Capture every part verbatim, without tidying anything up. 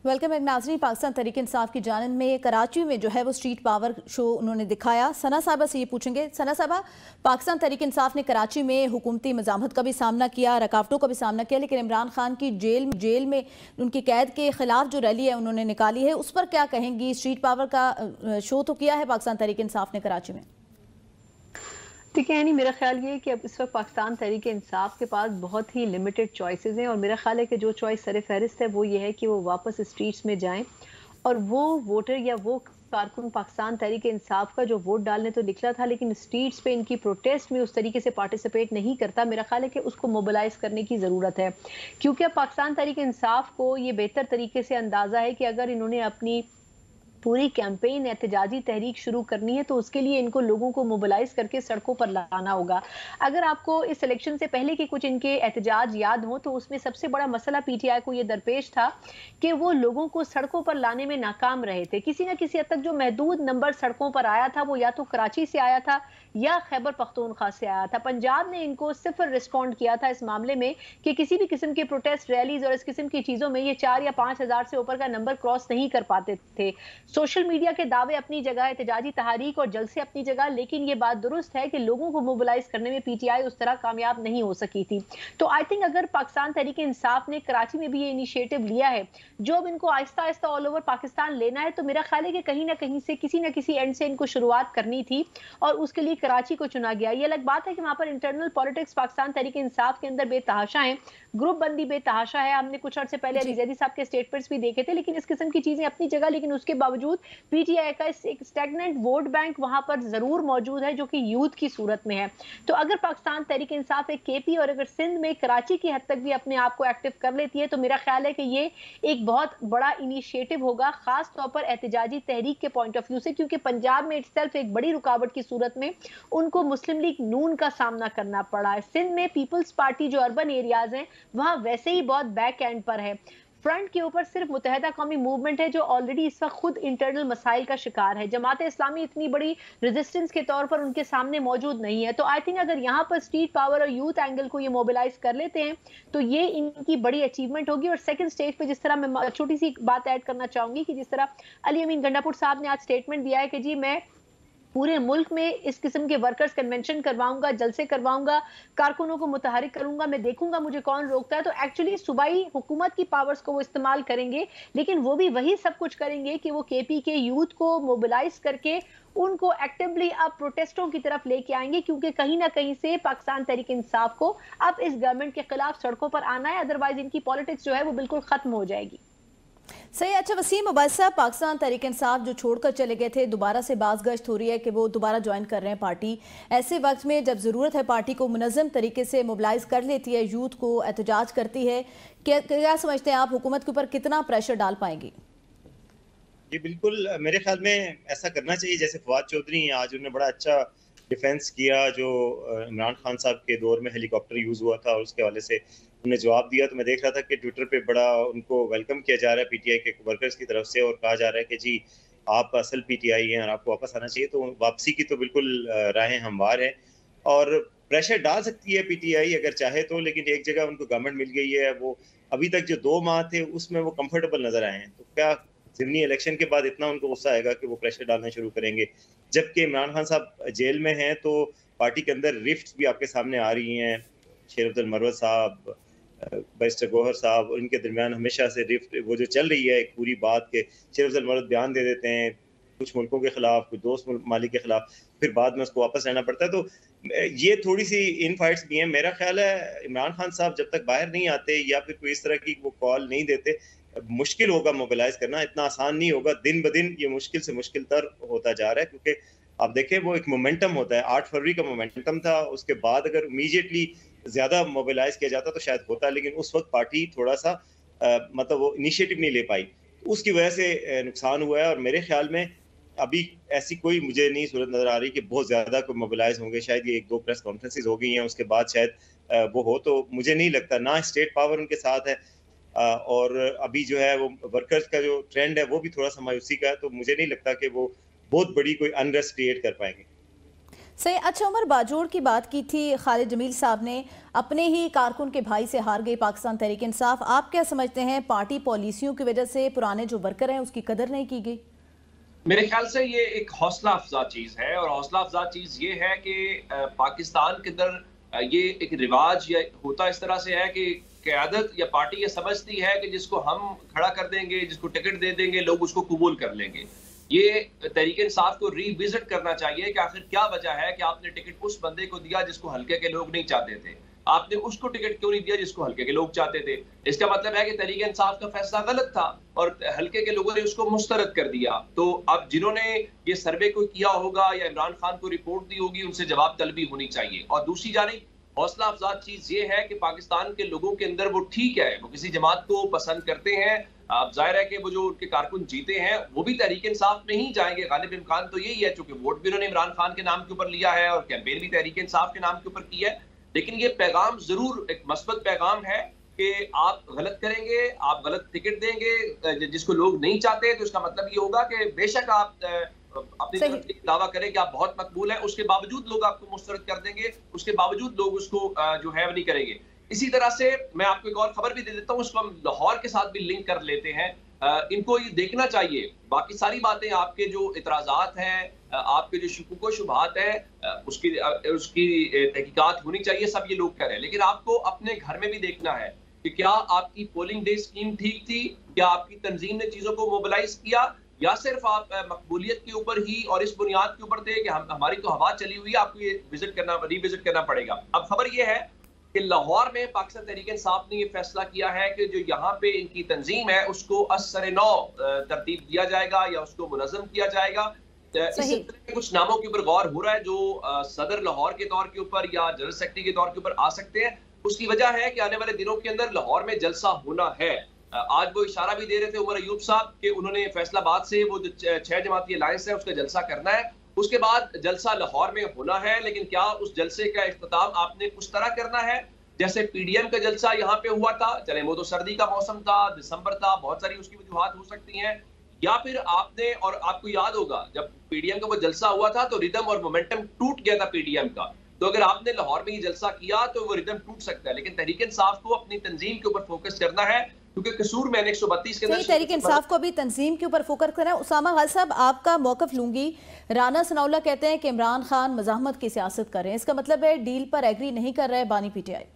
Welcome एक नाजरीन। पाकिस्तान तहरीक इंसाफ की जानिब में कराची में जो है वो स्ट्रीट पावर शो उन्होंने दिखाया। सना साहबा से ये पूछेंगे, सना साहबा, पाकिस्तान तहरीक इंसाफ ने कराची में हुकूमती मज़ामत का भी सामना किया, रकावटों का भी सामना किया, लेकिन इमरान खान की जेल जेल में उनकी कैद के खिलाफ जो रैली है उन्होंने निकाली है, उस पर क्या कहेंगी? स्ट्रीट पावर का शो तो किया है पाकिस्तान तहरीक इंसाफ ने कराची में। ठीक है, यानी मेरा ख्याल ये है कि अब इस वक्त पाकिस्तान तहरीक इंसाफ के पास बहुत ही लिमिटेड चॉइसेस हैं और मेरा ख्याल है कि जो चॉइस सर फहरिस्त है वो ये है कि वो वापस स्ट्रीट्स में जाएं और वो वोटर या वो कारकुन पाकिस्तान तहरीक इंसाफ का जो वोट डालने तो निकला था लेकिन स्ट्रीट्स पे इनकी प्रोटेस्ट में उस तरीके से पार्टिसिपेट नहीं करता, मेरा ख्याल है कि उसको मोबिलाइज करने की ज़रूरत है। क्योंकि अब पाकिस्तान तहरीक इंसाफ को ये बेहतर तरीके से अंदाज़ा है कि अगर इन्होंने अपनी पूरी कैंपेन एहतजाजी तहरीक शुरू करनी है तो उसके लिए इनको लोगों को मोबिलाइज करके सड़कों पर लाना होगा। अगर आपको इस इलेक्शन से पहले के कुछ इनके एहतजाज याद हो तो उसमें सबसे बड़ा मसला पीटीआई को ये दरपेश था कि वो लोगों को सड़कों पर लाने में नाकाम रहे थे। किसी न किसी हद तक जो महदूद नंबर सड़कों पर आया था वो या तो कराची से आया था या खैबर पख्तूनख्वा से आया था। पंजाब ने इनको सिर्फ रिस्पॉन्ड किया था इस मामले में कि किसी भी किस्म के प्रोटेस्ट रैलीज और इस किस्म की चीजों में ये चार या पांच हजार से ऊपर का नंबर क्रॉस नहीं कर पाते थे। सोशल मीडिया के दावे अपनी जगह, एहतजाजी तहरीक और जलसे अपनी जगह, लेकिन ये बात दुरुस्त है कि लोगों को मोबिलाइज करने में पीटीआई उस तरह कामयाब नहीं हो सकी थी। तो आई थिंक अगर पाकिस्तान तहरीक इंसाफ ने कराची में भी ये इनिशिएटिव लिया है जो अब इनको आहिस्ता आहिस्ता ऑल ओवर पाकिस्तान लेना है, तो मेरा ख्याल है कि कहीं ना कहीं से किसी ना किसी एंड से इनको शुरुआत करनी थी और उसके लिए कराची को चुना गया। ये अलग बात है कि वहां पर इंटरनल पॉलिटिक्स पाकिस्तान तहरीक इंसाफ के अंदर बेतहाशा है, ग्रुप बंदी बेतहाशा है। हमने कुछ अर्से पहले अली जैदी साहब के स्टेटमेंट्स भी देखे थे, लेकिन इस किस्म की चीजें अपनी जगह, लेकिन उसके बावजूद पीटीआई का एक स्टैग्नेंट वोट बैंक वहां पर जरूर मौजूद है जो कि यूथ की सूरत में है। तो अगर पाकिस्तान तहरीक इंसाफ एक केपी और अगर सिंध में कराची की हद तक भी अपने आप को एक्टिव कर लेती है तो मेरा ख्याल है कि ये एक बहुत बड़ा इनिशिएटिव होगा, खास तौर पर एहतजाजी तहरीक के पॉइंट ऑफ व्यू से, क्योंकि पंजाब में इटसेल्फ एक बड़ी रुकावट की सूरत में उनको मुस्लिम लीग नून का सामना करना पड़ा है। सिंध में पीपल्स पार्टी जो अर्बन एरियाज हैं वहां वैसे ही बहुत बैक एंड पर है। फ्रंट के ऊपर सिर्फ मुत्तहिदा कौमी मूवमेंट है जो ऑलरेडी इस वक्त खुद इंटरनल मसाइल का शिकार है। जमात इस्लामी इतनी बड़ी रेजिस्टेंस के तौर पर उनके सामने मौजूद नहीं है। तो आई थिंक अगर यहाँ पर स्ट्रीट पावर और यूथ एंगल को ये मोबिलाइज कर लेते हैं तो ये इनकी बड़ी अचीवमेंट होगी। और सेकंड स्टेज पे जिस तरह मैं छोटी सी बात ऐड करना चाहूंगी कि जिस तरह अली अमीन गंडापुर साहब ने आज स्टेटमेंट दिया है कि जी मैं पूरे मुल्क में इस किस्म के वर्कर्स कन्वेंशन करवाऊंगा, जलसे करवाऊंगा, कारकुनों को मुतहरिक करूंगा, मैं देखूंगा मुझे कौन रोकता है। तो एक्चुअली सूबाई हुकूमत की पावर्स को वो इस्तेमाल करेंगे, लेकिन वो भी वही सब कुछ करेंगे कि वो केपी के यूथ को मोबिलाइज करके उनको एक्टिवली अब प्रोटेस्टों की तरफ लेके आएंगे, क्योंकि कहीं ना कहीं से पाकिस्तान तहरीक इंसाफ को अब इस गवर्नमेंट के खिलाफ सड़कों पर आना है, अदरवाइज इनकी पॉलिटिक्स जो है वो बिल्कुल खत्म हो जाएगी। सही। अच्छा वसीम उबैद साहब, पाकिस्तान तहरीक इंसाफ जो छोड़कर चले गए थे दोबारा से बाज़गश्त हो रही है कि वो दोबारा ज्वाइन कर रहे हैं पार्टी। ऐसे वक्त में जब ज़रूरत है पार्टी को मुनज़्ज़म तरीके से मोबिलाइज कर लेती है, यूथ को एहतजाज करती है, क्या क्या समझते हैं आप हुकूमत के ऊपर कितना प्रेशर डाल पाएंगी? जी बिल्कुल, मेरे ख्याल में ऐसा करना चाहिए। जैसे फवाद चौधरी आज उन्होंने बड़ा अच्छा डिफेंस किया जो इमरान खान साहब के दौर में हेलीकॉप्टर यूज़ हुआ था और उसके हवाले से उन्होंने जवाब दिया। तो मैं देख रहा था कि ट्विटर पे बड़ा उनको वेलकम किया जा रहा है पीटीआई के वर्कर्स की तरफ से और कहा जा रहा है कि जी आप असल पीटीआई हैं और आपको वापस आना चाहिए। तो वापसी की तो बिल्कुल राहें हमवार हैं और प्रेशर डाल सकती है पीटीआई अगर चाहे तो, लेकिन एक जगह उनको गवर्नमेंट मिल गई है। वो अभी तक जो दो माह थे उसमें वो कंफर्टेबल नजर आए हैं, तो क्या ज़िमनी इलेक्शन के बाद इतना उनको गुस्सा आएगा कि वो प्रेशर डालना शुरू करेंगे? जबकि इमरान खान साहब जेल में हैं तो पार्टी के अंदर रिफ्ट्स भी आपके सामने आ रही हैं। शेर अब्दुल मरवत साहब, बैरिस्टर गौहर साहब, उनके दरमियान हमेशा से रिफ्ट वो जो चल रही है एक पूरी बात के शेर अब्दुल मरवत बयान दे देते हैं कुछ मुल्कों के खिलाफ, कुछ दोस्त मालिक के खिलाफ, फिर बाद में उसको वापस लेना पड़ता है। तो ये थोड़ी सी इन फाइट्स भी हैं। मेरा ख्याल है इमरान खान साहब जब तक बाहर नहीं आते या फिर कोई इस तरह की वो कॉल नहीं देते, मुश्किल होगा मोबिलाइज करना, इतना आसान नहीं होगा। दिन ब दिन ये मुश्किल से मुश्किल तर होता जा रहा है, क्योंकि आप देखें वो एक मोमेंटम होता है। आठ फरवरी का मोमेंटम था, उसके बाद अगर इमीडिएटली ज्यादा मोबिलाइज किया जाता तो शायद होता, लेकिन उस वक्त पार्टी थोड़ा सा आ, मतलब वो इनिशिएटिव नहीं ले पाई, उसकी वजह से नुकसान हुआ है। और मेरे ख्याल में अभी ऐसी कोई मुझे नहीं सूरत नजर आ रही कि बहुत ज्यादा कोई मोबिलाइज होंगे। शायद ये एक दो प्रेस कॉन्फ्रेंसेज हो गई हैं, उसके बाद शायद वो हो, तो मुझे नहीं लगता। ना स्टेट पावर उनके साथ है और अभी जो है वो वर्कर्स का जो ट्रेंड है वो भी थोड़ा सा मायूसी का है, तो मुझे नहीं लगता कि वो बहुत बड़ी कोई अनरेस्ट क्रिएट कर पाएंगे। صحیح. اچھا عمر، باجوڑ کی بات کی تھی خالد جمیل صاحب نے، اپنے ہی کارکن کے بھائی سے ہار گئی پاکستان تحریک انصاف. آپ کیا سمجھتے ہیں پارٹی پالیسیوں کی وجہ سے پرانے جو ورکر ہیں اس کی قدر نہیں کی گئی؟ میرے خیال سے یہ ایک حوصلہ افزا چیز ہے، اور حوصلہ افزا چیز یہ ہے کہ پاکستان کے اندر یہ ایک رواج یا ہوتا اس طرح سے ہے کہ قیادت یا پارٹی یہ سمجھتی ہے کہ جس کو ہم کھڑا کر دیں گے، جس کو ٹکٹ دے دیں گے، لوگ اس کو قبول کر لیں گے. یہ تحریک انصاف کو ری وزٹ کرنا چاہیے کہ آخر کیا وجہ ہے کہ آپ نے ٹکٹ اس بندے کو دیا جس کو حلقے کے لوگ نہیں چاہتے تھے، آپ نے اس کو ٹکٹ کیوں نہیں دیا جس کو حلقے کے لوگ چاہتے تھے. اس کا مطلب ہے کہ تحریک انصاف کا فیصلہ غلط تھا اور حلقے کے لوگوں نے اس کو مسترد کر دیا. تو اب جنہوں نے یہ سروے کو کیا ہوگا یا عمران خان کو رپورٹ دی ہوگی، ان سے جواب طلبی ہونی چاہیے. اور دوسری جانب حوصلہ افزا چیز یہ ہے کہ پاکستان کے لوگوں کے اندر وہ ٹھیک ہے، وہ کسی جماعت کو پسند کرتے ہیں. اب ظاہر ہے کہ وہ جو ان کے کارکن جیتے ہیں وہ بھی تحریک انصاف میں ہی جائیں گے، غالب امکان تو یہی ہے، چونکہ ووٹ بھی انہوں نے عمران خان کے نام کے اوپر لیا ہے اور کیمپین بھی تحریک انصاف کے نام کے اوپر کی ہے. لیکن یہ پیغام ضرور ایک مثبت پیغام ہے کہ آپ غلط کریں گے، آپ غلط ٹکٹ دیں گے جس کو لوگ نہیں چاہتے، تو اس کا مطلب یہ ہوگا کہ بے شک آپ اپنی طرف سے دعویٰ کریں کہ آپ بہت مقبول ہیں، اس کے باوجود لوگ آپ کو مسترد کر دیں گے، اس کے باوجود لوگ اس کو جو ہے وہ نہیں کریں گے. اسی طرح سے میں آپ کو ایک اور خبر بھی دے دیتا ہوں، اس کو ہم لاہور کے ساتھ بھی لنک کر لیتے ہیں. ان کو یہ دیکھنا چاہیے، باقی ساری باتیں آپ کے جو اعتراضات ہیں، آپ کے جو شکوک و شبہات ہیں، اس کی اس کی تحقیقات ہونی چاہیے، سب یہ لوگ کریں. لیکن آپ کو اپنے گھر میں بھی دیکھنا ہے کہ کیا آپ کی پولنگ ڈے اسکیم ٹھیک تھی، کیا آپ کی تنظیم نے چیزوں کو موبلائز کیا، یا صرف آپ مقبولیت کے اوپر ہی اور اس بنیاد کے اوپر تھے کہ ہماری تو ہوا چلی ہوئی ہے، آپ کو یہ وزٹ کرنا ری وزٹ کرنا پڑے گا. اب خبر یہ ہے کہ لاہور میں پاکستان تحریک انصاف نے یہ فیصلہ کیا ہے کہ جو یہاں پہ ان کی تنظیم ہے اس کو از سر نو ترتیب دیا جائے گا یا اس کو منظم کیا جائے گا. اس سلسلے میں کچھ ناموں کے اوپر غور ہو رہا ہے جو صدر لاہور کے طور کے اوپر یا جنرل سیکرٹری کے طور کے اوپر آ سکتے ہیں. اس کی وجہ ہے کہ آنے والے دنوں کے اندر لاہور میں جلسہ ہونا ہے. آج وہ اشارہ بھی دے رہے تھے عمر ایوب صاحب کہ انہوں نے فیصل آباد سے وہ چھ جماعتی الائنس ہے اس کا جلسہ کرنا ہے، اس کے بعد جلسہ لاہور میں ہونا ہے. لیکن کیا اس جلسے کا اختتام آپ نے اس طرح کرنا ہے جیسے پی ڈی ایم کا جلسہ یہاں پہ ہوا تھا؟ چلے وہ تو سردی کا موسم تھا، دسمبر تھا، بہت ساری اس کی وجوہات ہو سکتی ہیں. یا پھر آپ نے، اور آپ کو یاد ہوگا جب پی ڈی ایم کا وہ جلسہ ہوا تھا تو ردم اور مومنٹم ٹوٹ گیا تھا پی ڈی ایم کا، تو اگر آپ نے لاہور میں یہ جلسہ کیا تو وہ ردم ٹوٹ سکتا ہے. لیکن تحریک انصاف کو اپنی تنظیم کے اوپر فوکس کرنا ہے، کیونکہ قصور میں نے ایک سو بتیس کے اندر تحریک انصاف کو ابھی تنظیم کے اوپر فوکس کرنا ہے. اسامہ غالب صاحب، آپ کا موقف لوں گی. رانا ثناء اللہ کہتے ہیں کہ عمران خان مزاحمت کی سیاست کر رہے ہیں، اس کا مطلب ہے ڈیل پر ایگری نہیں کر رہا ہے بانی پی ٹی آئی.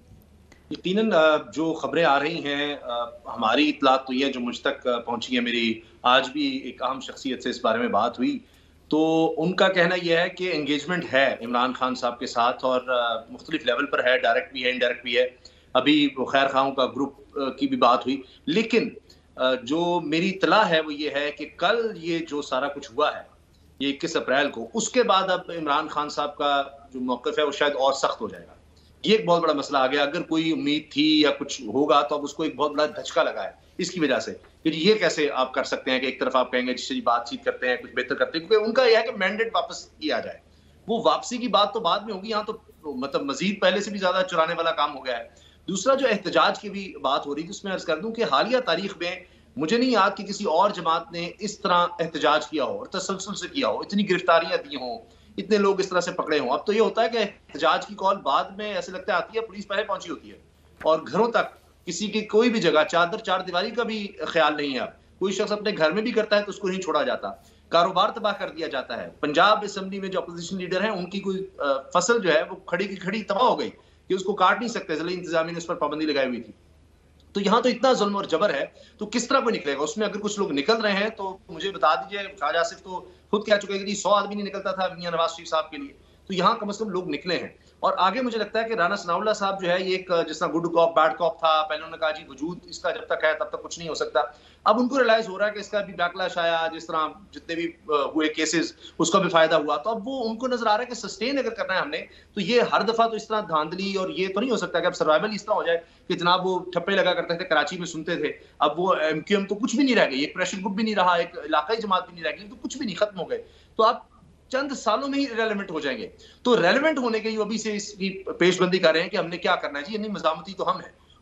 یقیناً جو خبریں آ رہی ہیں، ہماری اطلاعات تو یہ جو مجھ تک پہنچی ہیں، میری آج بھی ایک اہم شخصیت سے اس بارے میں بات ہوئی، تو ان کا کہنا یہ ہے کہ انگیجمنٹ ہے عمران خان صاحب کے ساتھ اور مختلف لیول پر ہے، ڈائریکٹ بھی ہے، انڈائریکٹ بھی ہے. ابھی خیر خواہوں کا گروپ کی بھی بات ہوئی. لیکن جو میری اطلاع ہے وہ یہ ہے کہ کل یہ جو سارا کچھ ہوا ہے یہ اکیس اپریل کو، اس کے بعد اب عمران خان صاحب کا جو موقف ہے وہ شاید اور سخت ہو جائے گا. یہ ایک بہت بڑا مسئلہ آ گیا. اگر کوئی امید تھی یا کچھ ہوگا تو اب اس کو ایک بہت بڑا دھچکا لگا ہے اس کی وجہ سے کہ یہ کیسے آپ کر سکتے ہیں کہ ایک طرف آپ کہیں گے جس سے بات چیت کرتے ہیں کچھ بہتر کرتے ہیں، کیونکہ ان کا یہ ہے کہ مینڈیٹ واپس کیا جائے. وہ واپسی کی بات تو بعد میں ہوگی، یہاں تو مطلب مزید پہلے سے بھی زیادہ چرانے والا کام ہو گیا ہے. دوسرا جو احتجاج کی بھی بات ہو رہی تھی، اس میں عرض کر دوں کہ حالیہ تاریخ میں مجھے نہیں یاد کہ کسی اور جماعت نے اس طرح احتجاج کیا ہو اور تسلسل سے کیا ہو، اتنی گرفتاریاں دی ہوں، اتنے لوگ اس طرح سے پکڑے ہوں. اب تو یہ ہوتا ہے کہ احتجاج کی کال بعد میں ایسے لگتا ہے آتی ہے، پولیس پہلے پہنچی ہوتی ہے اور گھروں تک کسی کی کوئی بھی جگہ چادر چار دیواری کا بھی خیال نہیں ہے. اب کوئی شخص اپنے گھر میں بھی کرتا ہے تو اس کو نہیں چھوڑا جاتا، کاروبار تباہ کر دیا جاتا ہے. پنجاب اسمبلی میں جو اپوزیشن لیڈر ہیں ان کی کوئی فصل جو ہے وہ کھڑی کی کھڑی تباہ ہو گئی کہ اس کو کاٹ نہیں سکتے، ضلعی انتظامیہ نے اس پر پابندی لگائی ہوئی تھی. تو یہاں تو اتنا ظلم اور جبر ہے، تو کس طرح کوئی نکلے گا؟ اس میں اگر کچھ لوگ نکل رہے ہیں تو مجھے بتا دیجئے. خواجہ آصف تو خود کہہ چکے کہ سو آدمی نہیں نکلتا تھا میاں نواز شریف صاحب کے لیے، تو یہاں کم از کم لوگ نکلے ہیں. اور آگے مجھے لگتا ہے کہ رانا ثناء اللہ صاحب جو ہے یہ ایک جس طرح گڈ کاپ بیڈ کاپ تھا، پہلے انہوں نے کہا جی وجود اس کا جب تک ہے تب تک کچھ نہیں ہو سکتا. اب ان کو ریلائز ہو رہا ہے کہ اس کا بھی بیکلاش آیا، جس طرح جتنے بھی ہوئے کیسز اس کا بھی فائدہ ہوا، تو اب وہ ان کو نظر آ رہا ہے کہ سسٹین اگر کرنا ہے ہم نے تو یہ ہر دفعہ تو اس طرح دھاندلی اور یہ تو نہیں ہو سکتا کہ اب سروائیول اس طرح ہو جائے کہ جناب وہ ٹھپے لگا کرتے تھے کراچی میں سنتے تھے، اب وہ ایم کیو ایم تو کچھ بھی نہیں رہ گئی، ایک پریشر گروپ بھی نہیں رہا، ایک علاقائی جماعت بھی نہیں رہ گئی، تو کچھ بھی نہیں، ختم ہو گئے. تو آپ چند سالوں میں ہی ریلیونٹ ہو جائیں گے. تو ریلیونٹ ہونے کے لیے ابھی سے اس کی پیش بندی کر رہے ہیں کہ ہم نے کیا کرنا ہے. جی نہیں، مزاحمتی تو ہم ہیں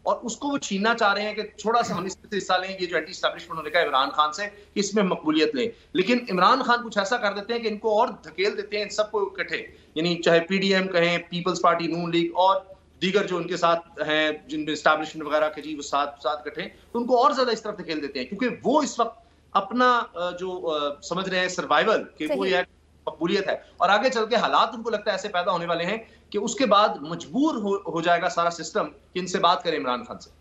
اور اس کو وہ چھیننا چاہ رہے ہیں کہ تھوڑا سا ہم اس سے حصہ لیں. یہ جو اینٹی اسٹیبلشمنٹ نے کہا عمران خان سے کہ اس میں مقبولیت لیں, لیکن عمران خان کچھ ایسا کر دیتے ہیں کہ ان کو اور دھکیل دیتے ہیں ان سب کو اکٹھے, یعنی چاہے پی ڈی ایم کہیں, پیپلز پارٹی, نون لیگ اور دیگر جو ان کے ساتھ ہیں جن میں اسٹیبلشمنٹ وغیرہ کے جی وہ ساتھ ساتھ اکٹھے, تو ان کو اور زیادہ اس طرف دھکیل دیتے ہیں کیونکہ وہ اس وقت اپنا جو سمجھ رہے ہیں سروائیول کہ وہ یہ مقبولیت ہے, اور آگے چل کے حالات ان کو لگتا ہے ایسے پیدا ہونے والے ہیں کہ اس کے بعد مجبور ہو جائے گا سارا سسٹم کہ ان سے بات کریں عمران خان سے.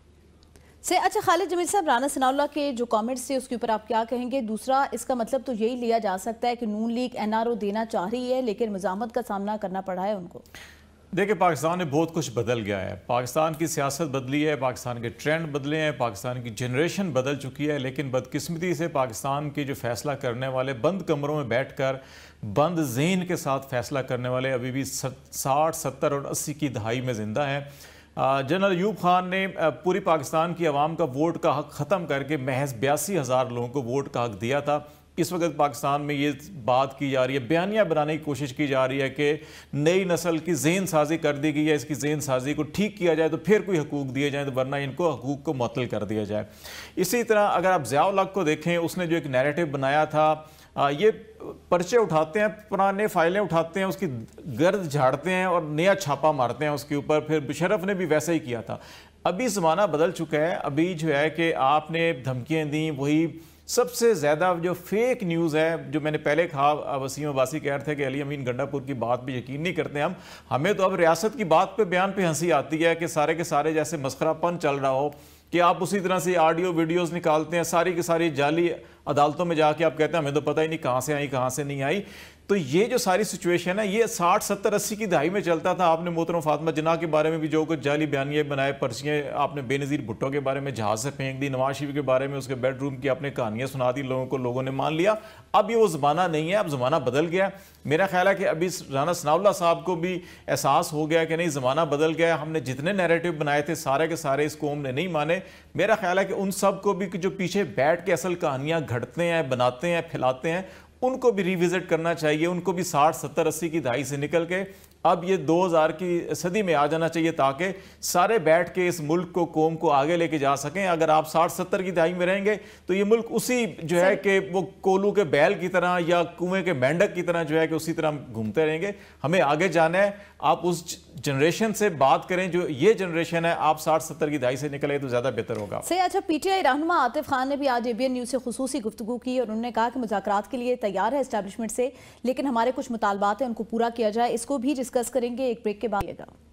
سے اچھا خالد جمیل صاحب, رانا ثناء اللہ کے جو کامنٹس تھے اس کے اوپر آپ کیا کہیں گے؟ دوسرا اس کا مطلب تو یہی لیا جا سکتا ہے کہ Noon league N R O دینا چاہ رہی ہے لیکن مزاحمت کا سامنا کرنا پڑا ہے ان کو. دیکھیں پاکستان میں بہت کچھ بدل گیا ہے, پاکستان کی سیاست بدلی ہے, پاکستان کے ٹرینڈ بدلے ہیں, پاکستان کی جنریشن بدل چکی ہے, لیکن بدقسمتی سے پاکستان کے جو فیصلہ کرنے والے بند کمروں میں بیٹھ کر بند ذہن کے ساتھ فیصلہ کرنے والے ابھی بھی ساٹھ ستر اور اسی کی دہائی میں زندہ ہیں. جنرل ایوب خان نے پوری پاکستان کی عوام کا ووٹ کا حق ختم کر کے محض بیاسی ہزار لوگوں کو ووٹ کا حق دیا تھا. اس وقت پاکستان میں یہ بات کی جا رہی ہے, بیانیہ بنانے کی کوشش کی جا رہی ہے کہ نئی نسل کی ذہن سازی کر دی گئی ہے, اس کی ذہن سازی کو ٹھیک کیا جائے تو پھر کوئی حقوق دیے جائیں, تو ورنہ ان کو حقوق کو معطل کر دیا جائے. اسی طرح اگر آپ ضیاء الحق کو دیکھیں, اس نے جو ایک نیریٹو بنایا تھا, یہ پرچے اٹھاتے ہیں, پرانے فائلیں اٹھاتے ہیں, اس کی گرد جھاڑتے ہیں اور نیا چھاپا مارتے ہیں اس کے اوپر. پھر بشرف نے بھی ویسا ہی کیا تھا. ابھی زمانہ بدل چکا ہے, ابھی جو ہے کہ آپ نے دھمکیاں دیں, وہی سب سے زیادہ جو فیک نیوز ہے, جو میں نے پہلے کہا, وسیم عباسی کہہ رہے تھے کہ علی امین گنڈا پور کی بات پہ یقین نہیں کرتے ہم, ہمیں تو اب ریاست کی بات پہ بیان پہ ہنسی آتی ہے کہ سارے کے سارے جیسے مسخرہ پن چل رہا ہو کہ آپ اسی طرح سے آڈیو ویڈیوز نکالتے ہیں, ساری کی ساری جعلی عدالتوں میں جا کے آپ کہتے ہیں ہمیں تو پتہ ہی نہیں کہاں سے آئی کہاں سے نہیں آئی. تو یہ جو ساری سچویشن ہے یہ ساٹھ ستر اسی کی دہائی میں چلتا تھا. آپ نے محترم فاطمہ جناح کے بارے میں بھی جو کچھ جعلی بیانیے بنائے, پرچیاں آپ نے بے نظیر بھٹو کے بارے میں جہاز سے پھینک دی, نواز شریف کے بارے میں اس کے بیڈ روم کی آپ نے کہانیاں سنا دی, لوگوں کو لوگوں نے مان لیا. اب یہ وہ زمانہ نہیں ہے, اب زمانہ بدل گیا. میرا خیال ہے کہ ابھی رانا ثناء اللہ صاحب کو بھی احساس ہو گیا کہ نہیں زمانہ بدل گیا, ہم نے جتنے نیریٹو بنائے تھے سارے کے سارے اس قوم نے نہیں مانے. میرا خیال ہے کہ ان سب کو بھی جو پیچھے بیٹھ کے اصل کہانیاں گھڑتے ہیں, بناتے ہیں, پھیلاتے ہیں, ان کو بھی ریوزٹ کرنا چاہیے. ان کو بھی ساٹھ ستر اسی کی دہائی سے نکل کے اب یہ دو ہزار کی صدی میں آ جانا چاہیے تاکہ سارے بیٹھ کے اس ملک کو, قوم کو آگے لے کے جا سکیں. اگر آپ ساٹھ ستر کی دہائی میں رہیں گے تو یہ ملک اسی جو ہے کہ وہ کولو کے بیل کی طرح یا کنویں کے مینڈک کی طرح جو ہے کہ اسی طرح گھومتے رہیں گے. ہمیں آگے جانا ہے. آپ اس جنریشن سے بات کریں جو یہ جنریشن ہے, آپ ساٹھ ستر کی دہائی سے نکلے تو زیادہ بہتر ہوگا. صحیح. اچھا, پی ٹی آئی رہنما عاطف خان نے بھی آج اے بی این نیوز سے خصوصی گفتگو کی اور انہوں نے کہا کہ مذاکرات کے لیے تیار ہے اسٹیبلشمنٹ سے, لیکن ہمارے کچھ مطالبات ہیں ان کو پورا کیا جائے. اس کو بھی ڈسکس کریں گے ایک بریک کے بعد.